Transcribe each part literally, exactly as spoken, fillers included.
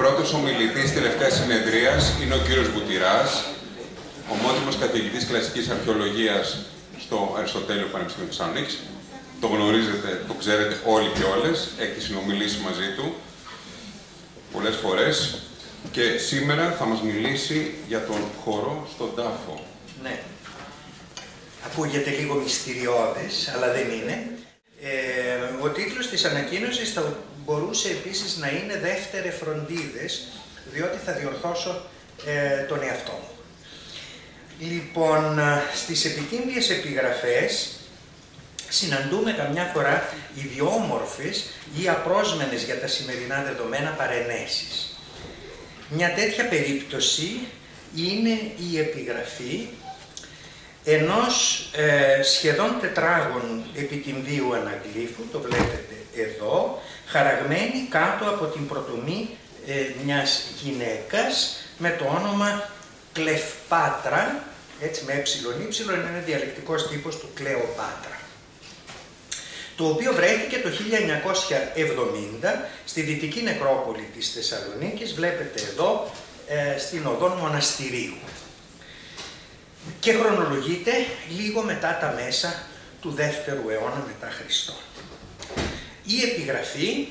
πρώτος ομιλητής τελευταίας συνεδρίας είναι ο κύριος Βουτυράς, ομότιμος καθηγητής κλασικής αρχαιολογίας στο Αριστοτέλειο Πανεπιστήμιο Θεσσαλονίκης. Το γνωρίζετε, το ξέρετε όλοι και όλες, έχετε συνομιλήσει μαζί του πολλές φορές και σήμερα θα μας μιλήσει για τον χορό στον τάφο. Ναι. Ακούγεται λίγο μυστηριώδες, αλλά δεν είναι. Ε, ο τίτλος της ανακοίνωσης θα μπορούσε επίσης να είναι «Δεύτερε φροντίδες», διότι θα διορθώσω ε, τον εαυτό μου. Λοιπόν, στις επικίνδυες επιγραφές συναντούμε καμιά φορά ιδιόμορφες ή απρόσμενες για τα σημερινά δεδομένα παρενέσεις. Μια τέτοια περίπτωση είναι η επιγραφή ενός ε, σχεδόν τετράγωνου επικυνδύου αναγλύφου, το βλέπετε εδώ, χαραγμένη κάτω από την πρωτομή ε, μιας γυναίκας με το όνομα Κλευπάτρα, έτσι με ε, είναι διαλεκτικός τύπος του Κλεοπάτρα, το οποίο βρέθηκε το χίλια εννιακόσια εβδομήντα στη δυτική νεκρόπολη της Θεσσαλονίκης, βλέπετε εδώ, ε, στην οδόν Μοναστηρίου, και χρονολογείται λίγο μετά τα μέσα του δεύτερου αιώνα μετά Χριστόν. Η επιγραφή,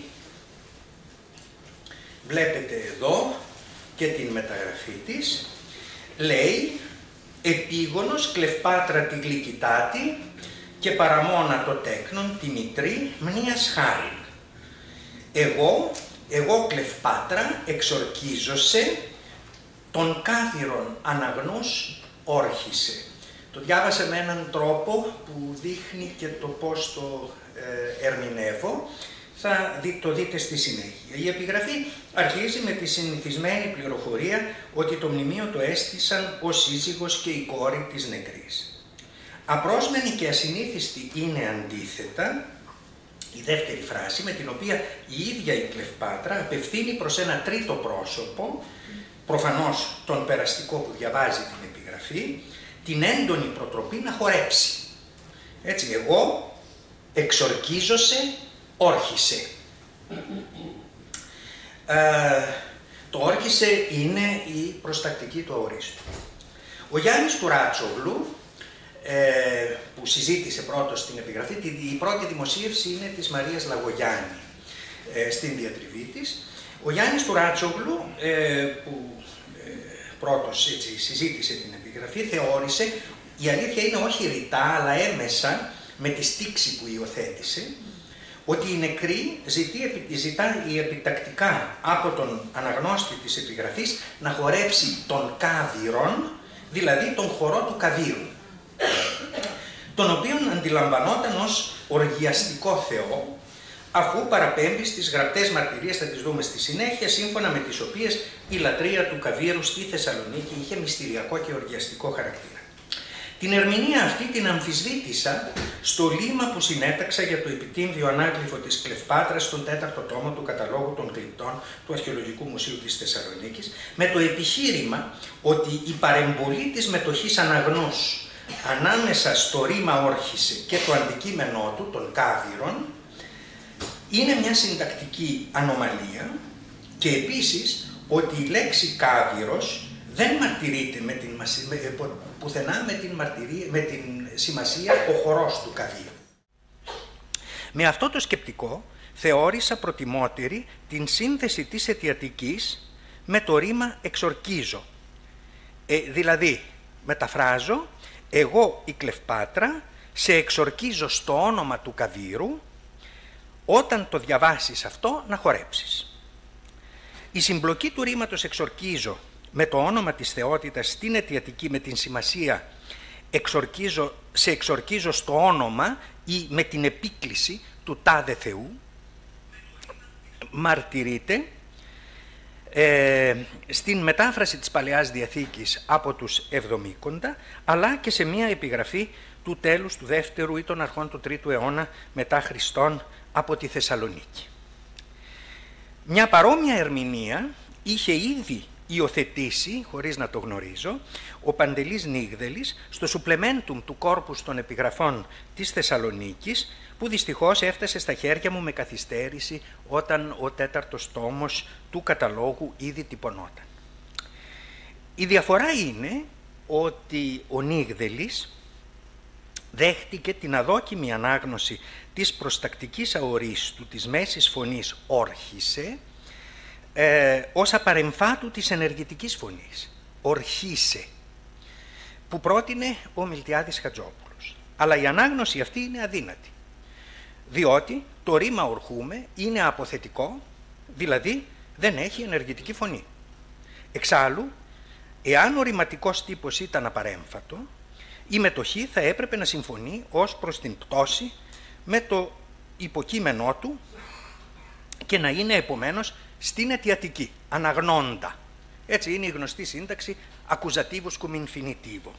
βλέπετε εδώ και την μεταγραφή της, λέει «Επίγονος Κλευπάτρα τη γλυκητάτη και παραμόνα το τέκνον τη μητρή μνίας χάριν. Εγώ, εγώ Κλευπάτρα εξορκίζωσε τον κάθυρον αναγνούς όρχισε». Το διάβασα με έναν τρόπο που δείχνει και το πώς το ε, ερμηνεύω. Θα δει, το δείτε στη συνέχεια. Η επιγραφή αρχίζει με τη συνηθισμένη πληροφορία ότι το μνημείο το έστησαν ο σύζυγος και η κόρη της νεκρής. Απρόσμενη και ασυνήθιστη είναι αντίθετα η δεύτερη φράση, με την οποία η ίδια η Κλευπάτρα απευθύνει προς ένα τρίτο πρόσωπο, προφανώς τον περαστικό που διαβάζει την επιγραφή, την έντονη προτροπή να χορέψει. Έτσι, εγώ εξορκίζωσε, όρχισε. Ε, το όρχισε είναι η προστακτική του αορίστου. Ο Γιάννης του Ράτσογλου, ε, που συζήτησε πρώτος την επιγραφή, η πρώτη δημοσίευση είναι της Μαρίας Λαγογιάννη ε, στην διατριβή της. Ο Γιάννης του Ράτσογλου, ε, που ε, πρώτος έτσι, συζήτησε την επιγραφή, θεώρησε, η αλήθεια είναι όχι ρητά, αλλά έμεσα με τη στίξη που υιοθέτησε, ότι η νεκρή ζητεί, ζητά η επιτακτικά από τον αναγνώστη της επιγραφής να χορέψει τον κάβυρον, δηλαδή τον χορό του καβύρου, τον οποίον αντιλαμβανόταν ως οργιαστικό θεό, αφού παραπέμπει στις γραπτές μαρτυρίες, θα τις δούμε στη συνέχεια, σύμφωνα με τις οποίες η λατρεία του καβύρου στη Θεσσαλονίκη είχε μυστηριακό και οργιαστικό χαρακτήρα. Την ερμηνεία αυτή την αμφισβήτησα στο λίμα που συνέταξα για το επιτύμβιο ανάγλυφο της Κλευπάτρας στον τέταρτο τόμο του καταλόγου των γλυπτών του Αρχαιολογικού Μουσείου της Θεσσαλονίκης, με το επιχείρημα ότι η παρεμβολή της μετοχής αναγνούς ανάμεσα στο ρήμα όρχισε και το αντικείμενό του, των κάβυρων, είναι μια συντακτική ανομαλία, και επίσης ότι η λέξη κάβυρος δεν μαρτυρείται με την, με, πουθενά με την, μαρτυρία, με την σημασία ο χορός του καβύρου. Με αυτό το σκεπτικό θεώρησα προτιμότερη την σύνθεση της αιτιατικής με το ρήμα εξορκίζω. Ε, δηλαδή, μεταφράζω, εγώ η Κλευπάτρα σε εξορκίζω στο όνομα του καβύρου, όταν το διαβάσεις αυτό να χορέψεις. Η συμπλοκή του ρήματος εξορκίζω με το όνομα της θεότητας στην αιτιατική με την σημασία εξορκίζω, σε εξορκίζω στο όνομα ή με την επίκληση του τάδε Θεού μαρτυρείται ε, στην μετάφραση της Παλαιάς Διαθήκης από τους Εβδομήκοντα, αλλά και σε μια επιγραφή του τέλους του δεύτερου ή των αρχών του τρίτου αιώνα μετά Χριστόν από τη Θεσσαλονίκη. Μια παρόμοια ερμηνεία είχε ήδη υιοθετήσει, χωρίς να το γνωρίζω, ο Παντελής Νίγδελης στο supplementum του κόρπους των επιγραφών της Θεσσαλονίκης, που δυστυχώς έφτασε στα χέρια μου με καθυστέρηση όταν ο τέταρτος τόμος του καταλόγου ήδη τυπωνόταν. Η διαφορά είναι ότι ο Νίγδελης δέχτηκε την αδόκιμη ανάγνωση της προστακτικής αορίστου της μέσης φωνής όρχισε ε, ως απαρεμφάτου της ενεργητικής φωνής, ορχίσε, που πρότεινε ο Μιλτιάδης Χατζόπουλος. Αλλά η ανάγνωση αυτή είναι αδύνατη, διότι το ρήμα ορχούμε είναι αποθετικό, δηλαδή δεν έχει ενεργητική φωνή. Εξάλλου, εάν ο ρηματικός τύπος ήταν απαρέμφατο, η μετοχή θα έπρεπε να συμφωνεί ως προς την πτώση με το υποκείμενό του και να είναι επομένως στην αιτιατική, αναγνώντα. Έτσι είναι η γνωστή σύνταξη accusativus cum infinitivum.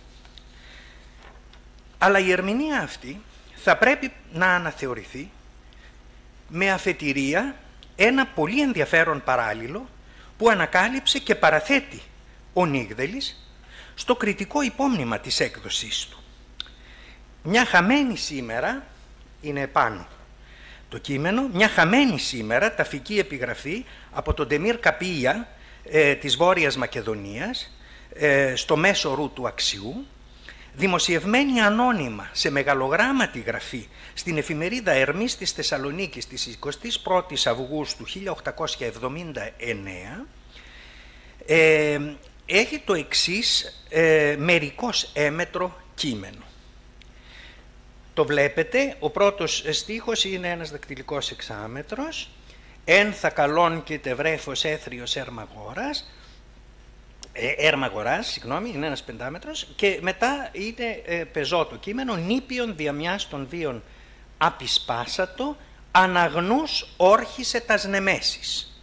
Αλλά η ερμηνεία αυτή θα πρέπει να αναθεωρηθεί με αφετηρία ένα πολύ ενδιαφέρον παράλληλο που ανακάλυψε και παραθέτει ο Νίγδελης στο κριτικό υπόμνημα της έκδοσής του. Μια χαμένη σήμερα είναι επάνω το κείμενο, μια χαμένη σήμερα ταφική επιγραφή από τον Ντεμίρ Καπία ε, της Βόρειας Μακεδονίας ε, στο μέσο ρου του Αξιού, δημοσιευμένη ανώνυμα σε μεγαλογράμματη γραφή στην εφημερίδα Ερμής της Θεσσαλονίκης της εικοστής πρώτης Αυγούστου χίλια οκτακόσια εβδομήντα εννέα, ε, έχει το εξής ε, μερικώς έμετρο κείμενο. Το βλέπετε, ο πρώτος στίχος είναι ένας δακτυλικός εξάμετρος, «Εν θα καλών και τε βρέφος έθριος έρμαγόρας», ε, έρμαγοράς, συγγνώμη, είναι ένας πεντάμετρος, και μετά είναι ε, πεζό το κείμενο, «Νήπιον διαμιάς των βίων απισπάσατο, αναγνούς όρχισε τας νεμέσεις».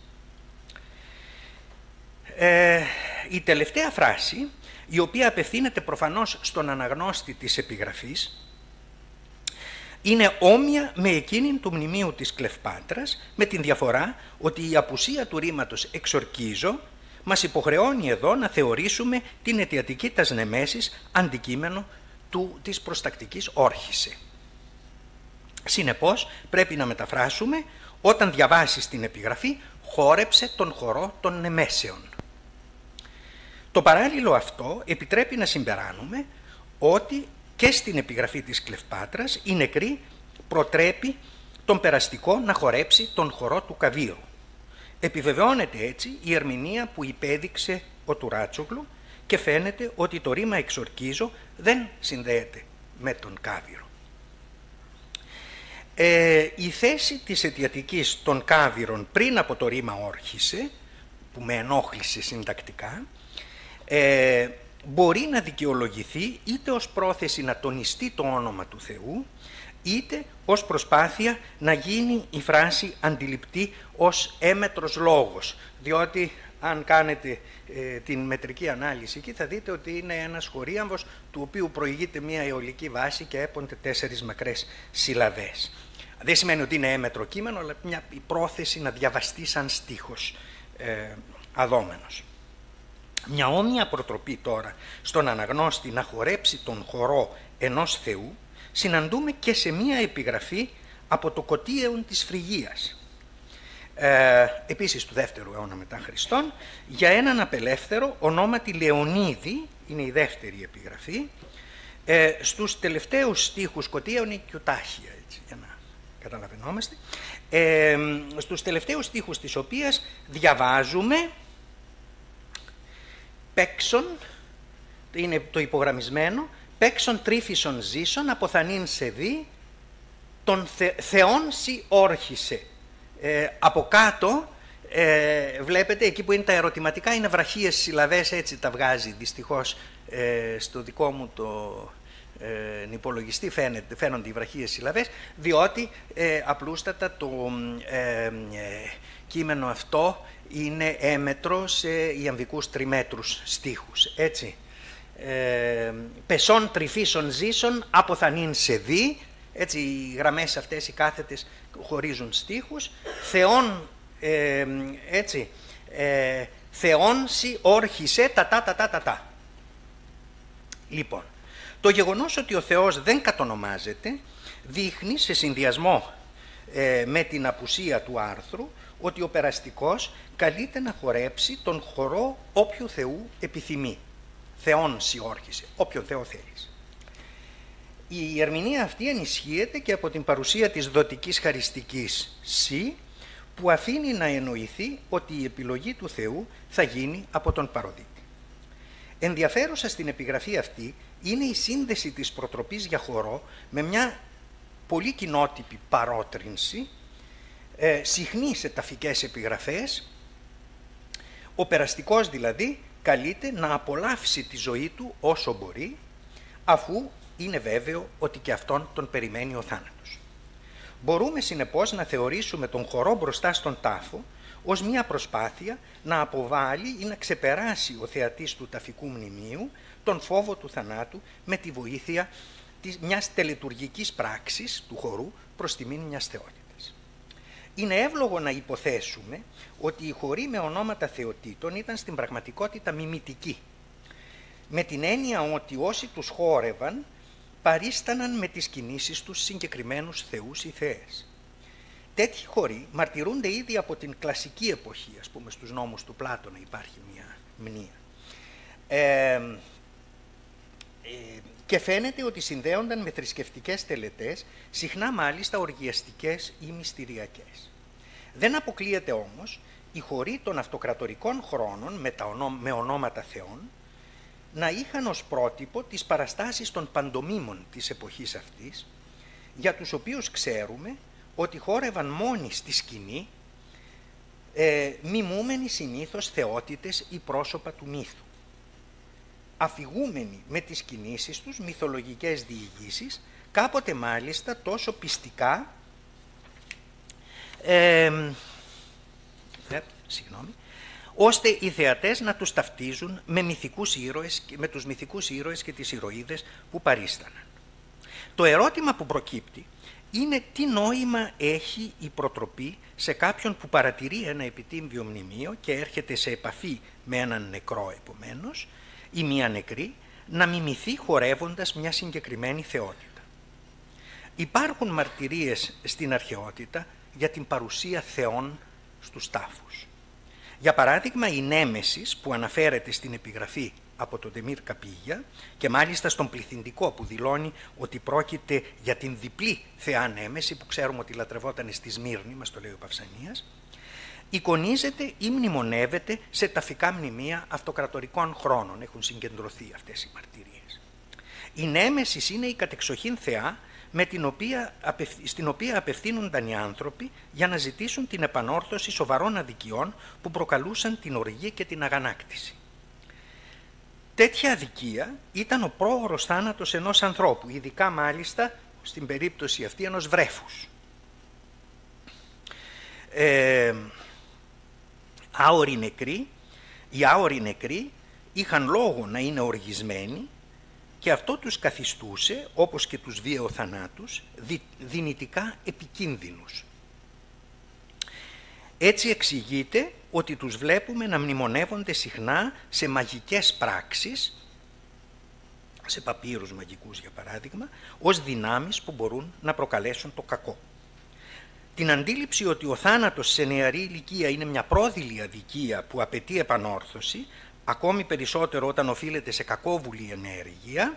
Ε, η τελευταία φράση, η οποία απευθύνεται προφανώς στον αναγνώστη της επιγραφής, είναι όμοια με εκείνη του μνημείου της Κλευπάτρας, με την διαφορά ότι η απουσία του ρήματος εξορκίζω μας υποχρεώνει εδώ να θεωρήσουμε την αιτιατική τας νεμέσης αντικείμενο του, της προστακτικής όρχισε. Συνεπώς πρέπει να μεταφράσουμε, όταν διαβάσεις την επιγραφή, χόρεψε τον χορό των νεμέσεων. Το παράλληλο αυτό επιτρέπει να συμπεράνουμε ότι και στην επιγραφή της Κλευπάτρας η νεκρή προτρέπει τον περαστικό να χορέψει τον χορό του Καβύρου. Επιβεβαιώνεται έτσι η ερμηνεία που υπέδειξε ο Τουράτσογλου και φαίνεται ότι το ρήμα εξορκίζω δεν συνδέεται με τον Κάβυρο. Ε, η θέση της αιτιατικής των Κάβυρων πριν από το ρήμα όρχισε, που με ενόχλησε συντακτικά, ε, μπορεί να δικαιολογηθεί είτε ως πρόθεση να τονιστεί το όνομα του Θεού, είτε ως προσπάθεια να γίνει η φράση αντιληπτή ως έμετρος λόγος. Διότι αν κάνετε ε, την μετρική ανάλυση εκεί θα δείτε ότι είναι ένας χωρίαμβος του οποίου προηγείται μια αιωλική βάση και έπονται τέσσερις μακρές συλλαβές. Δεν σημαίνει ότι είναι έμετρο κείμενο, αλλά μια η πρόθεση να διαβαστεί σαν στίχος ε, αδόμενος. Μια όμοια προτροπή τώρα στον αναγνώστη να χορέψει τον χορό ενός Θεού συναντούμε και σε μια επιγραφή από το Κωτίεον της Φρυγίας, ε, επίσης του δεύτερου αιώνα μετά Χριστόν, για έναν απελεύθερο ονόματι Λεωνίδη, είναι η δεύτερη επιγραφή, ε, στους τελευταίους στίχους Κωτίεον ή Κιουτάχια, έτσι, για να καταλαβαίνόμαστε, ε, στους τελευταίους στίχους της οποίας διαβάζουμε «Παίξον», είναι το υπογραμμισμένο, «Παίξον τρίφισον ζήσον, αποθανήν σε δει, τον θε, Θεόν σι όρχισε». Ε, από κάτω, ε, βλέπετε, εκεί που είναι τα ερωτηματικά, είναι βραχίες συλλαβές, έτσι τα βγάζει δυστυχώς ε, στο δικό μου το ε, υπολογιστή, φαίνεται, φαίνονται οι βραχίες συλλαβές, διότι ε, απλούστατα το ε, ε, κείμενο αυτό είναι έμετρο σε ιαμβικούς τριμέτρους στίχους, έτσι. Ε, «Πεσόν τριφίσον ζήσον, αποθανήν σε δει», έτσι οι γραμμές αυτές οι κάθετες χωρίζουν στίχους. «Θεόν», ε, έτσι, ε, θεόνσι όρχισε τα τα τα τα τα τα. Λοιπόν, το γεγονός ότι ο Θεός δεν κατονομάζεται δείχνει σε συνδυασμό ε, με την απουσία του άρθρου ότι ο περαστικός καλείται να χορέψει τον χορό όποιου Θεού επιθυμεί. Θεόνσι όρχισε, όποιον Θεό θέλεις. Η ερμηνεία αυτή ενισχύεται και από την παρουσία της δοτικής χαριστικής «σι», που αφήνει να εννοηθεί ότι η επιλογή του Θεού θα γίνει από τον παροδίτη. Ενδιαφέρουσα στην επιγραφή αυτή είναι η σύνδεση της προτροπής για χορό με μια πολύ κοινότυπη παρότρινση, ε, συχνή σε ταφικές επιγραφές. Ο περαστικός δηλαδή καλείται να απολαύσει τη ζωή του όσο μπορεί, αφού είναι βέβαιο ότι και αυτόν τον περιμένει ο θάνατος. Μπορούμε συνεπώς να θεωρήσουμε τον χορό μπροστά στον τάφο ως μια προσπάθεια να αποβάλει ή να ξεπεράσει ο θεατής του ταφικού μνημείου τον φόβο του θανάτου με τη βοήθεια της, μιας τελετουργικής πράξης του χορού προς τιμήν μιας θεότητας. Είναι εύλογο να υποθέσουμε ότι οι χοροί με ονόματα θεοτήτων ήταν στην πραγματικότητα μιμητικοί, με την έννοια ότι όσοι τους χόρευαν παρίσταναν με τις κινήσεις τους συγκεκριμένους θεούς ή θεές. Τέτοιοι χοροί μαρτυρούνται ήδη από την κλασική εποχή, ας πούμε στους νόμους του Πλάτωνα υπάρχει μια μνήα. Ε, ε, και φαίνεται ότι συνδέονταν με θρησκευτικές τελετές, συχνά μάλιστα οργιαστικές ή μυστηριακές. Δεν αποκλείεται όμως οι χοροί των αυτοκρατορικών χρόνων με, τα ονό, με ονόματα θεών να είχαν ως πρότυπο τις παραστάσεις των παντομίμων της εποχής αυτής, για τους οποίους ξέρουμε ότι χόρευαν μόνοι στη σκηνή, ε, μιμούμενοι συνήθως θεότητες ή πρόσωπα του μύθου, αφηγούμενοι με τις κινήσεις τους μυθολογικές διηγήσεις, κάποτε μάλιστα τόσο πιστικά, ε, ε, συγγνώμη, ώστε οι θεατές να τους ταυτίζουν με, μυθικούς ήρωες, με τους μυθικούς ήρωες και τις ηρωίδες που παρίσταναν. Το ερώτημα που προκύπτει είναι τι νόημα έχει η προτροπή σε κάποιον που παρατηρεί ένα επιτύμβιο μνημείο και έρχεται σε επαφή με έναν νεκρό επομένως ή μία νεκρή να μιμηθεί χορεύοντας μια συγκεκριμένη θεότητα. Υπάρχουν μαρτυρίες στην αρχαιότητα για την παρουσία θεών στους τάφους. Για παράδειγμα, η Νέμεσης που αναφέρεται στην επιγραφή από τον Ντεμίρ Καπίγια και μάλιστα στον πληθυντικό που δηλώνει ότι πρόκειται για την διπλή θεά Νέμεση που ξέρουμε ότι λατρευόταν στη Σμύρνη, μας το λέει ο Παυσανίας, εικονίζεται ή μνημονεύεται σε ταφικά μνημεία αυτοκρατορικών χρόνων. Έχουν συγκεντρωθεί αυτές οι μαρτυρίες. Η Νέμεσης είναι η κατεξοχήν θεά με την οποία, στην οποία απευθύνονταν οι άνθρωποι για να ζητήσουν την επανόρθωση σοβαρών αδικιών που προκαλούσαν την οργή και την αγανάκτηση. Τέτοια αδικία ήταν ο πρόωρος θάνατος ενός ανθρώπου, ειδικά μάλιστα στην περίπτωση αυτή ενός βρέφους. Ε, άοροι νεκροί, οι άοροι νεκροί είχαν λόγο να είναι οργισμένοι και αυτό τους καθιστούσε, όπως και τους βιαιοθανάτους, δι, δυνητικά επικίνδυνους. Έτσι εξηγείται ότι τους βλέπουμε να μνημονεύονται συχνά σε μαγικές πράξεις, σε παπύρους μαγικούς για παράδειγμα, ως δυνάμεις που μπορούν να προκαλέσουν το κακό. Την αντίληψη ότι ο θάνατος σε νεαρή ηλικία είναι μια πρόδειλη αδικία που απαιτεί επανόρθωση, ακόμη περισσότερο όταν οφείλεται σε κακόβουλη ενέργεια,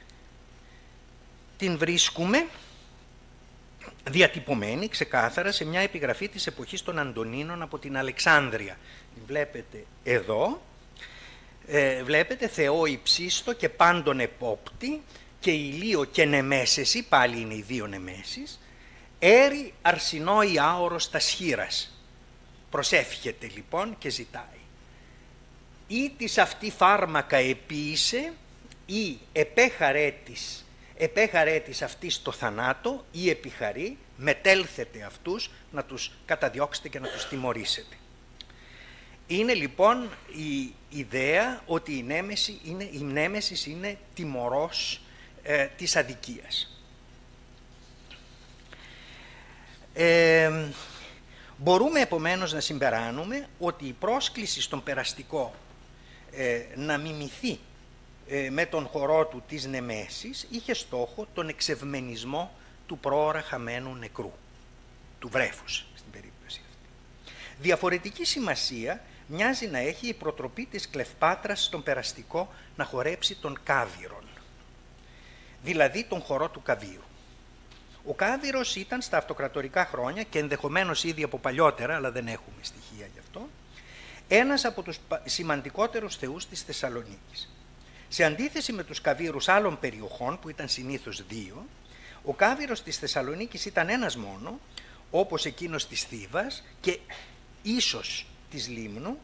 την βρίσκουμε διατυπωμένη ξεκάθαρα σε μια επιγραφή της εποχής των Αντωνίνων από την Αλεξάνδρεια. Βλέπετε εδώ, ε, βλέπετε Θεό υψίστο και πάντων επόπτη και ηλίο και νεμέσεση, πάλι είναι οι δύο νεμέσεις, έρη αρσινόη άωρος τας χείρας. Προσεύχεται λοιπόν και ζητάει. Ή της αυτή φάρμακα επίησε ή επέχαρέ της, επέχαρέ της αυτής το θανάτο ή επιχαρεί, μετέλθετε αυτούς να τους καταδιώξετε και να τους τιμωρήσετε. Είναι λοιπόν η ιδέα ότι η νέμεση είναι, η νέμεσης είναι τιμωρός ε, της αδικίας. Ε, Μπορούμε επομένως να συμπεράνουμε ότι η πρόσκληση στον περαστικό ε, να μιμηθεί ε, με τον χορό του της Νεμέσης είχε στόχο τον εξευμενισμό του πρόωρα χαμένου νεκρού, του βρέφους στην περίπτωση αυτή. Διαφορετική σημασία μοιάζει να έχει η προτροπή της Κλευπάτρας στον περαστικό να χορέψει τον Κάβυρον, δηλαδή τον χορό του Καβύρου. Ο Κάβυρος ήταν στα αυτοκρατορικά χρόνια και ενδεχομένως ήδη από παλιότερα, αλλά δεν έχουμε στοιχεία γι' αυτό, ένας από τους σημαντικότερους θεούς της Θεσσαλονίκης. Σε αντίθεση με τους Καβύρους άλλων περιοχών, που ήταν συνήθως δύο, ο Κάβυρος της Θεσσαλονίκης ήταν ένας μόνο, όπως εκείνος της Θήβας και ίσως της Λίμνου,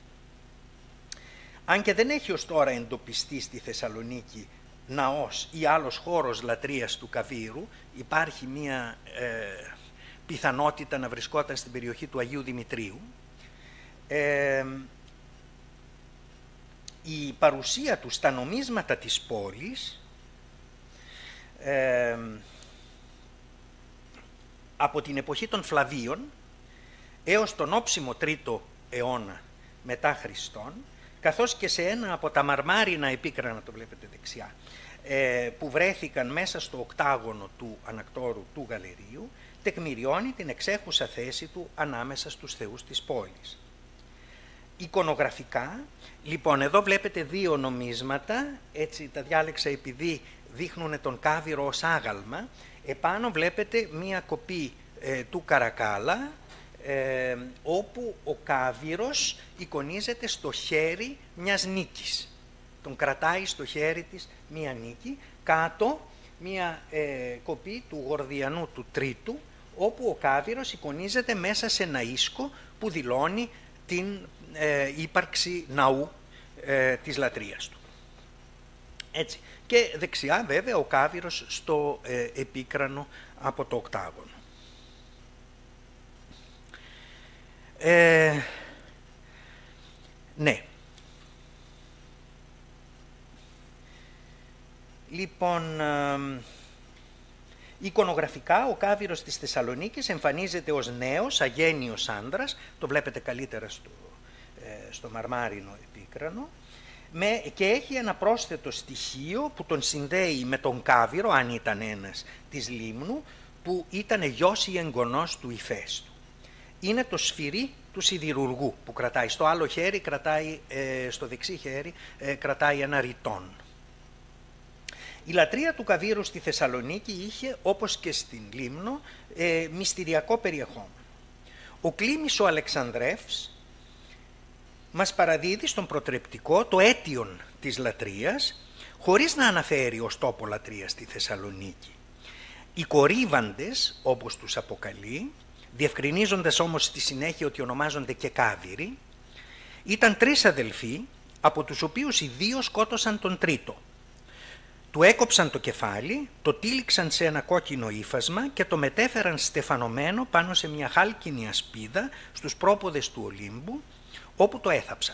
αν και δεν έχει ως τώρα εντοπιστεί στη Θεσσαλονίκη ναός ή άλλος χώρος λατρείας του Καβύρου, υπάρχει μία ε, πιθανότητα να βρισκόταν στην περιοχή του Αγίου Δημητρίου. Ε, η παρουσία του στα νομίσματα της πόλης ε, από την εποχή των Φλαβίων έως τον όψιμο τρίτο αιώνα μετά Χριστόν, καθώς και σε ένα από τα μαρμάρινα επίκρανα, το βλέπετε δεξιά, που βρέθηκαν μέσα στο οκτάγωνο του ανακτόρου του Γαλερίου, τεκμηριώνει την εξέχουσα θέση του ανάμεσα στους θεούς της πόλης. Εικονογραφικά, λοιπόν, εδώ βλέπετε δύο νομίσματα, έτσι τα διάλεξα επειδή δείχνουν τον Κάβυρο ως άγαλμα. Επάνω βλέπετε μία κοπή ε, του Καρακάλα, ε, όπου ο Κάβυρος εικονίζεται στο χέρι μιας νίκης. Τον κρατάει στο χέρι της μία νίκη, κάτω μία ε, κοπή του Γορδιανού του Τρίτου, όπου ο Κάβυρος εικονίζεται μέσα σε ένα ίσκο που δηλώνει την ε, ύπαρξη ναού ε, της λατρείας του. Έτσι. Και δεξιά βέβαια ο Κάβυρος στο ε, επίκρανο από το οκτάγωνο. Ε, ναι. Λοιπόν, ε, εικονογραφικά ο Κάβυρος της Θεσσαλονίκης εμφανίζεται ως νέος, αγένιος άνδρας, το βλέπετε καλύτερα στο, ε, στο μαρμάρινο επίκρανο, με, και έχει ένα πρόσθετο στοιχείο που τον συνδέει με τον Κάβυρο, αν ήταν ένας, της Λίμνου, που ήταν γιος ή εγγονός του Ηφαίστου. Είναι το σφυρί του σιδηρουργού που κρατάει. Στο άλλο χέρι, κρατάει, ε, στο δεξί χέρι, ε, κρατάει ένα ρητόν. Η λατρεία του Καβύρου στη Θεσσαλονίκη είχε, όπως και στην Λίμνο, ε, μυστηριακό περιεχόμενο. Ο Κλήμης ο Αλεξανδρεύς μας παραδίδει στον προτρεπτικό το αίτιον της λατρείας, χωρίς να αναφέρει ως τόπο λατρεία στη Θεσσαλονίκη. Οι κορύβαντες, όπως τους αποκαλεί, διευκρινίζοντας όμως στη συνέχεια ότι ονομάζονται και Κάβυροι, ήταν τρεις αδελφοί, από τους οποίους οι δύο σκότωσαν τον τρίτο. Του έκοψαν το κεφάλι, το τύλιξαν σε ένα κόκκινο ύφασμα και το μετέφεραν στεφανωμένο πάνω σε μια χάλκινη ασπίδα στους πρόποδες του Ολύμπου, όπου το έθαψαν.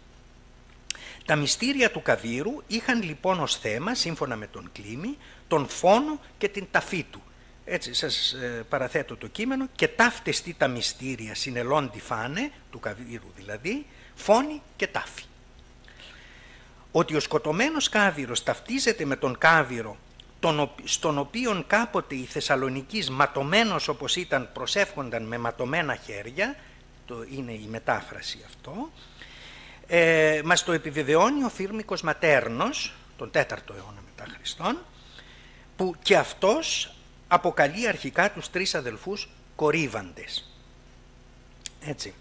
Τα μυστήρια του Καβύρου είχαν λοιπόν ως θέμα, σύμφωνα με τον Κλήμη, τον φόνο και την ταφή του. Έτσι σας ε, παραθέτω το κείμενο: «Και ταύτες τι τα μυστήρια συνελώντι φάνε», του Καβύρου δηλαδή, «φόνη και τάφη». Ότι ο σκοτωμένος Κάβυρος ταυτίζεται με τον Κάβυρο, τον, στον οποίον κάποτε οι Θεσσαλονικείς, ματωμένος όπως ήταν, προσεύχονταν με ματωμένα χέρια, το είναι η μετάφραση αυτό, ε, μας το επιβεβαιώνει ο Φύρμικος Ματέρνος, τον τέταρτο αιώνα μετά Χριστόν, που και αυτός αποκαλεί αρχικά τους τρεις αδελφούς κορύβαντες. Έτσι.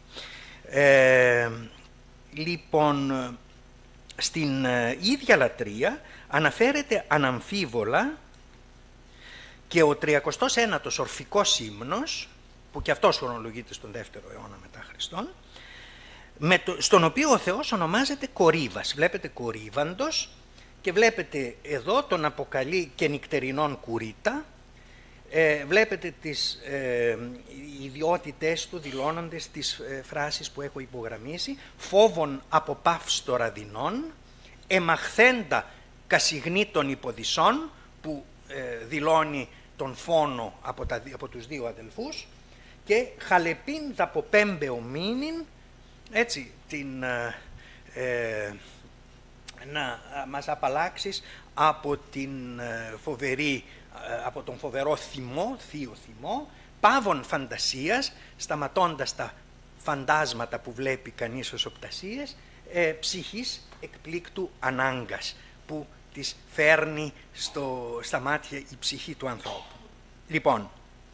Ε, λοιπόν, στην ίδια λατρεία αναφέρεται αναμφίβολα και ο τριακοστός ένατος ορφικός ύμνος, που και αυτός χρονολογείται στον δεύτερο αιώνα μετά Χριστόν, με το, στον οποίο ο Θεός ονομάζεται Κορύβας. Βλέπετε κορύβαντος και βλέπετε εδώ τον αποκαλεί και νυκτερινόν κουρίτα. Ε, βλέπετε τις ε, ιδιότητες του δηλώνοντες τις ε, φράσεις που έχω υπογραμμίσει: φόβον από παύστο ραδινών, εμαχθέντα κασιγνή των υποδυσσών, που ε, δηλώνει τον φόνο από, τα, από τους δύο αδελφούς, και χαλεπίν δαποπέμπε ομίνιν, έτσι, την, ε, να μας απαλλάξεις από, την φοβερή, από τον φοβερό θυμό, θείο θυμό, πάβων φαντασίας, σταματώντας τα φαντάσματα που βλέπει κανείς ως οπτασίες, ε, ψυχής εκπλήκτου ανάγκας, που τις φέρνει στο, στα μάτια η ψυχή του ανθρώπου. Λοιπόν,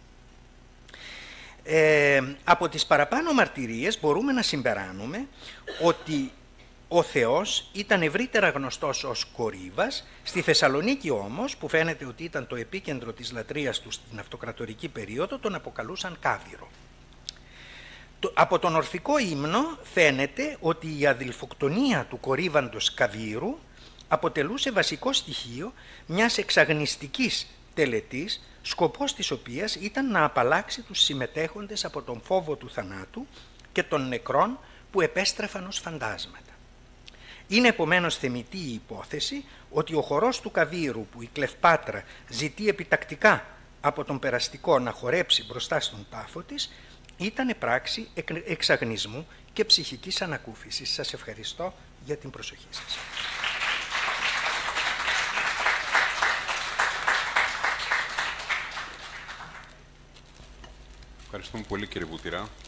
ε, από τις παραπάνω μαρτυρίες μπορούμε να συμπεράνουμε ότι ο Θεός ήταν ευρύτερα γνωστός ως Κορύβας, στη Θεσσαλονίκη όμως, που φαίνεται ότι ήταν το επίκεντρο της λατρείας του στην αυτοκρατορική περίοδο, τον αποκαλούσαν Κάβυρο. Από τον ορφικό ύμνο φαίνεται ότι η αδελφοκτονία του κορύβαντος Καβύρου αποτελούσε βασικό στοιχείο μιας εξαγνιστικής τελετής, σκοπός της οποίας ήταν να απαλλάξει τους συμμετέχοντες από τον φόβο του θανάτου και των νεκρών που επέστρεφαν ως φαντάσματα. Είναι επομένως θεμιτή η υπόθεση ότι ο χορός του Καβύρου που η Κλευπάτρα ζητεί επιτακτικά από τον περαστικό να χορέψει μπροστά στον τάφο της ήταν πράξη εξαγνισμού και ψυχικής ανακούφισης. Σας ευχαριστώ για την προσοχή σας. Ευχαριστούμε πολύ, κύριε Βουτυρά.